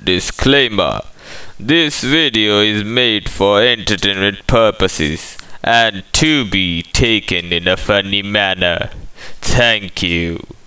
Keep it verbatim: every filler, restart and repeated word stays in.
disclaimer. This video is made for entertainment purposes and to be taken in a funny manner. Thank you.